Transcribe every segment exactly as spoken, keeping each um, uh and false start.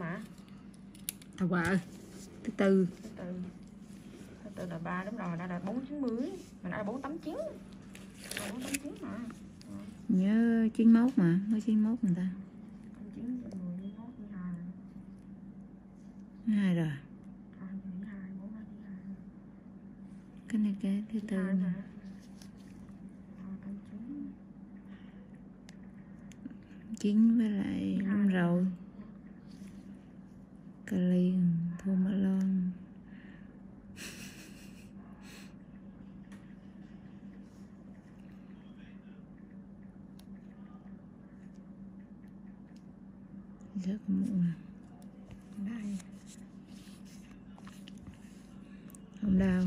mà. À quả ơi, thứ tư. Thứ tư. Thứ tư là ba, đúng rồi, đã là bốn chín mươi. Mình đã là bốn tám chín. bốn tám chín mà. Ừ. Nhớ chín mốt mà, mới chín mốt người ta. chín mười mười mốt mười hai. Hai rồi. À, mười hai, bốn hai, mười hai. Cái này cái thứ tư mà. mà. Chín với lại đúng rồi. Cà liền, thua mã lon. Rất muộn. Đây. Không đau.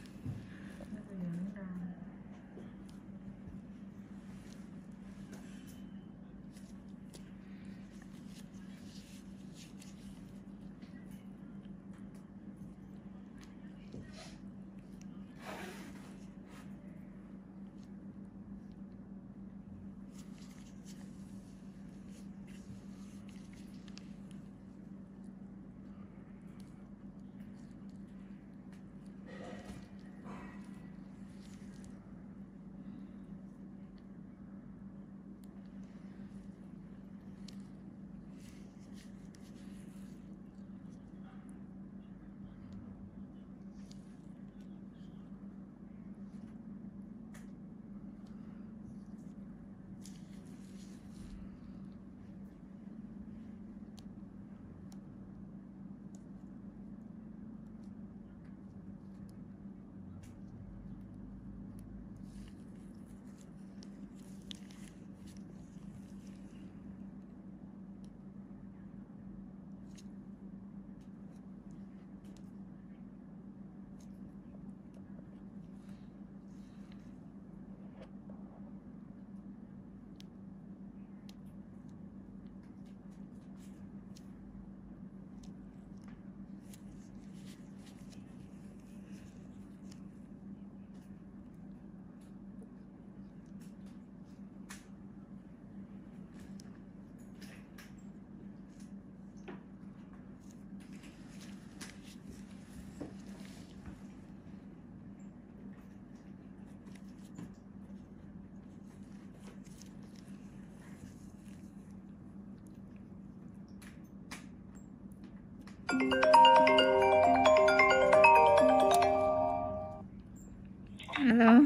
Alo.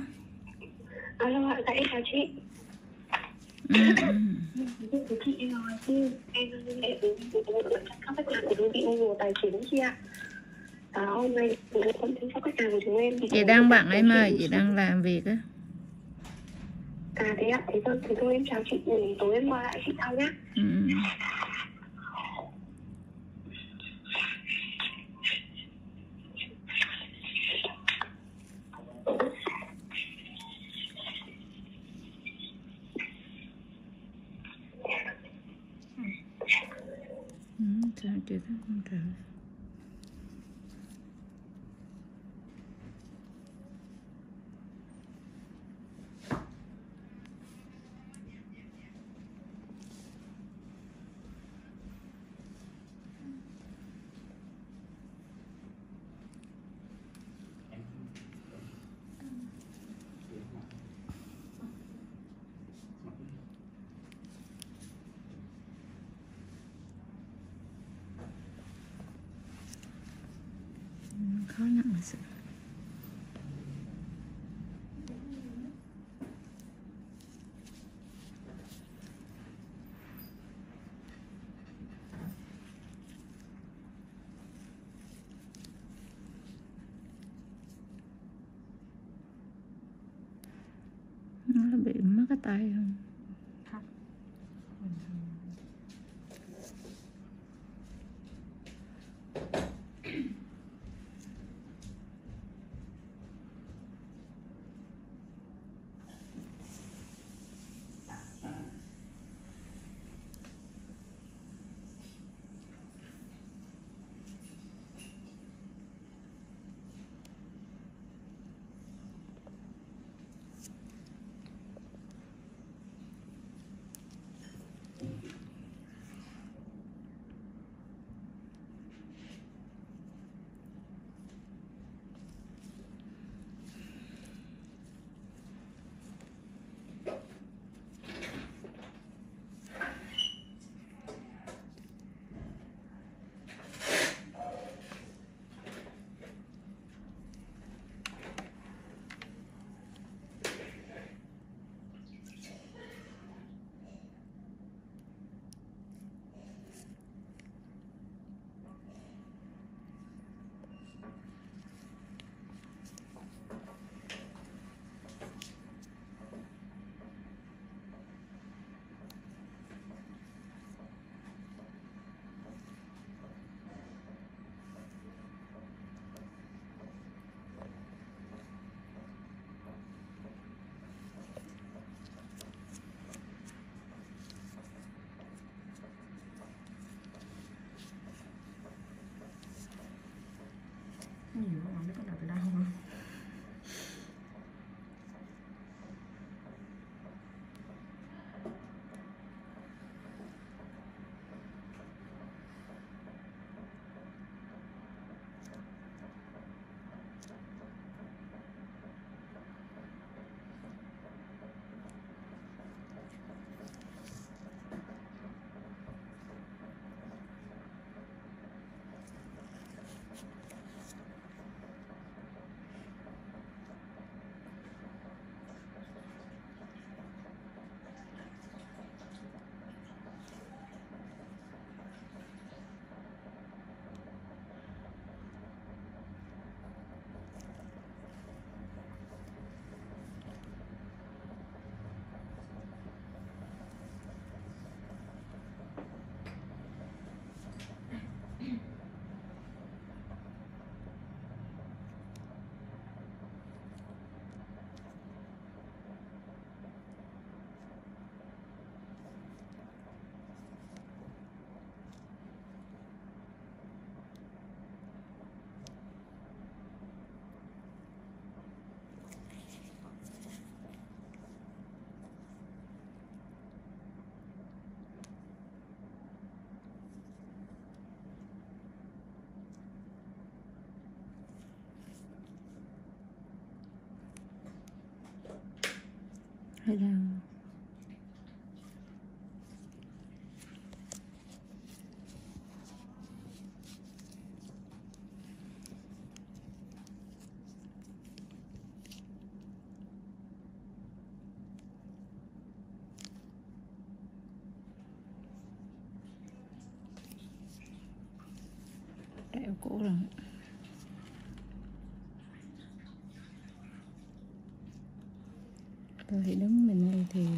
Alo, dạ em chào chị. Ừ. Chị em nói chứ em em các khách hàng của đơn vị mua tài chính chị ạ. À, hôm nay thông tin cho khách hàng của chúng em. Chị đang bận em ơi, chị đang làm việc á. À thế ạ, thế thôi, thế thôi em chào chị, tối em qua lại chị sau nhá. Ừ. Ừ, sao chị thấy không trời. Khó nhận là sự. Nó bị mất cái tay không? Không. Hay đâu. Đeo cổ rồi. Tôi thì đứng mình đây thì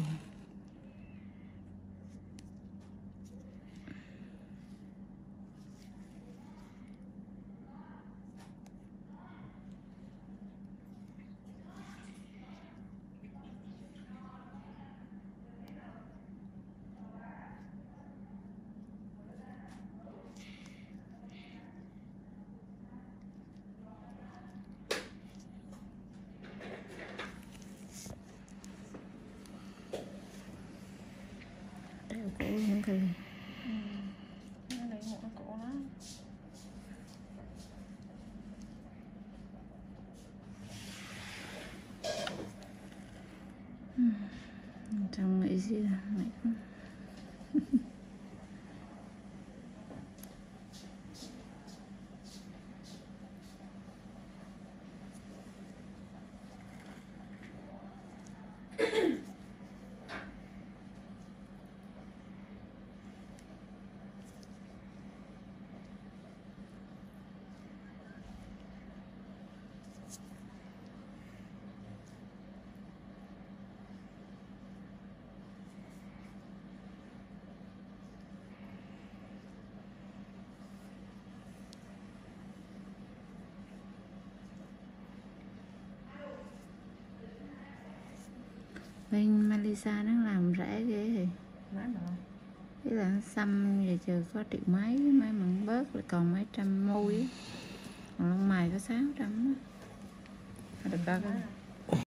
đeo cổ cũng thì Ừ. Nó lấy một cái cổ đó. chẳng nghĩ gì mẹ. Bên Malaysia nó làm rẻ ghê thì Má mà. ý là xăm vậy trừ có triệu mấy mấy mà bớt lại còn mấy trăm môi á. Còn lông mày có sáu trăm á. Được ba cái.